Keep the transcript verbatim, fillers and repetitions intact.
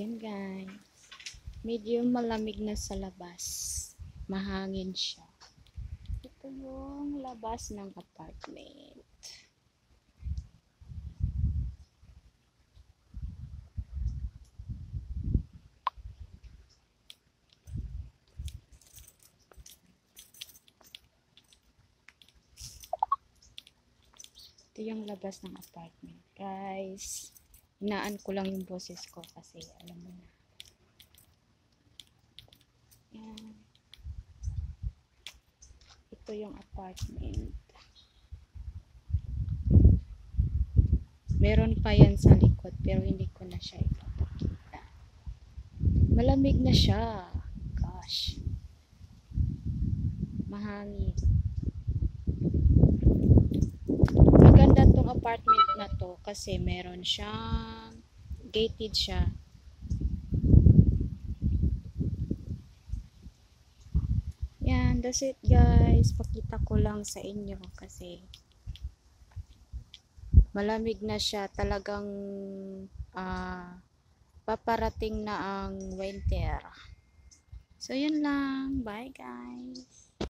Yan guys. Medyo malamig na sa labas. Mahangin siya. Ito yung labas ng apartment. Ito yung labas ng apartment. Guys, inaan ko lang yung boses ko kasi alam mo na. Yan. Ito yung apartment. Meron pa yan sa likod pero hindi ko na siya ipapakita. Malamig na siya. Gosh. Mahangin. Maganda tong apartment na to kasi meron siyang gated siya. Yan, that's it guys. Pakita ko lang sa inyo kasi malamig na siya. Talagang uh, paparating na ang winter. So, yun lang. Bye guys.